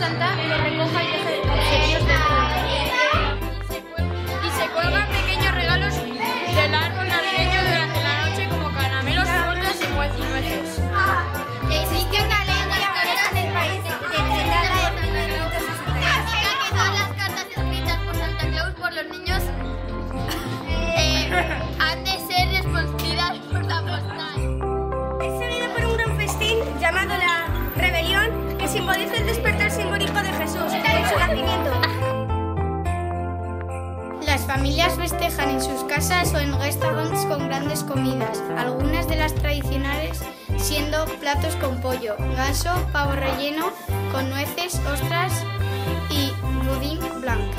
Santa lo recoja y deje obsequios dentro y se cuelgan pequeños regalos del árbol navideño durante la noche como caramelos, frutas y nueces. Existe una leyenda en el país que señala el 1963 que todas las cartas escritas por Santa Claus por los niños han de ser respondidas por la postal. Es seguido por un gran festín llamado la Rebelión, que simboliza el despertar simbólico de Jesús en su nacimiento. Las familias festejan en sus casas o en restaurantes con grandes comidas, algunas de las tradicionales siendo platos con pollo, ganso, pavo relleno, con nueces, ostras y budín blanc.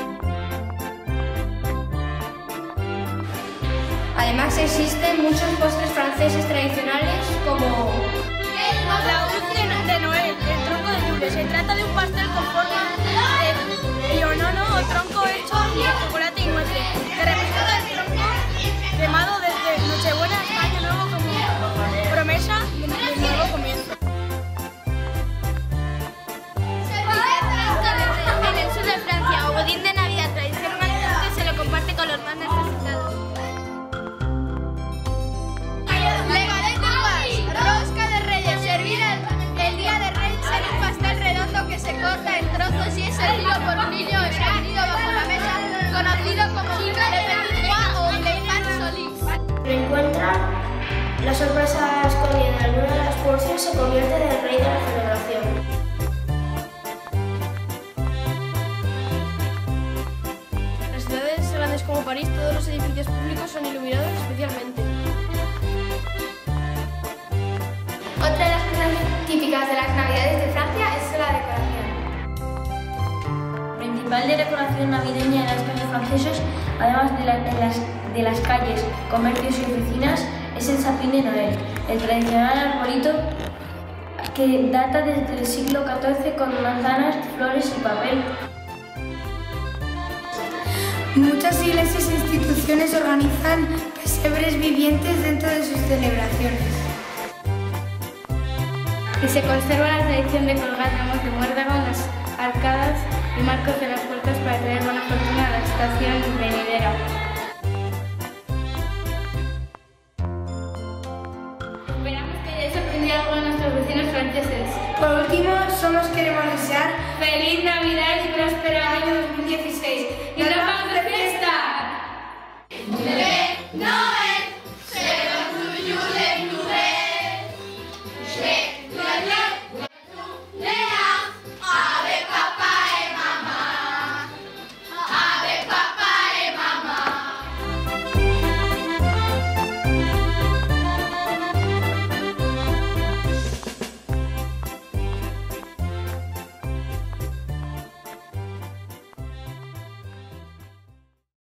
Además existen muchos postres franceses tradicionales como La Dulce de Noel, el tronco de Yule. Se trata de un pastel con forma de pionono o tronco hecho de chocolate y nueces, que representa el tronco quemado desde Nochebuena hasta Año Nuevo como promesa de nuevo comienzo. En el sur de Francia, o budín de Navidad tradicionalmente se lo comparte con los más necesitados. Rosca de Reyes, servida el día de Reyes en un pastel redondo que se corta en trozos y es servido por un niño escondido bajo la mesa, conocido como le petit roi o le pan solís. se encuentra la sorpresa escondida en alguna de las porciones se convierte en el rey de la celebración. En las ciudades grandes como París, todos los edificios públicos son iluminados especialmente. Otra de las cosas típicas de las Navidades de Francia es la decoración. Principal de decoración navideña en las calles francesas, además de las calles, comercios y oficinas, es el sapín de Noel, el tradicional arbolito que data desde el siglo XIV con manzanas, flores y papel. Muchas iglesias e instituciones organizan pesebres vivientes dentro de sus celebraciones. Y se conserva la tradición de colgar ramos de muérdago en las arcadas y marcos de las puertas para traer buena fortuna a la estación venidera. Esperamos que hayáis aprendido algo de nuestros vecinos franceses. Por último, solo os queremos desear ¡Feliz Navidad!